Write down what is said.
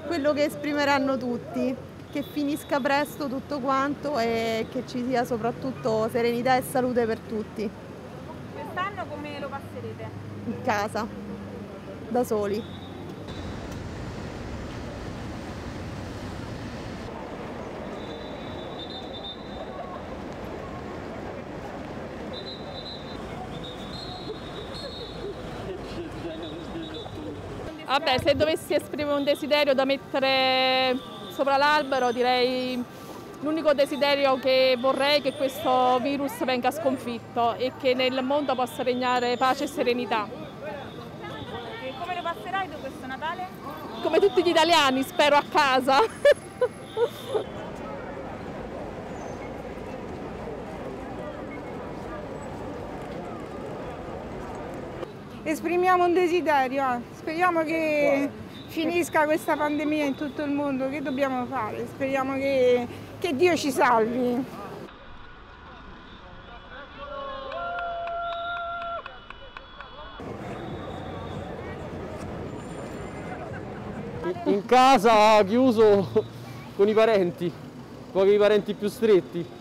quello che esprimeranno tutti, che finisca presto tutto quanto e che ci sia soprattutto serenità e salute per tutti. Quest'anno come lo passerete? In casa, da soli. Vabbè, se dovessi esprimere un desiderio da mettere sopra l'albero, direi l'unico desiderio che vorrei è che questo virus venga sconfitto e che nel mondo possa regnare pace e serenità. E come lo passerai tu questo Natale? Come tutti gli italiani, spero a casa. Esprimiamo un desiderio, speriamo che finisca questa pandemia in tutto il mondo, che dobbiamo fare? Speriamo che Dio ci salvi. In casa, chiuso con i parenti, con i parenti più stretti.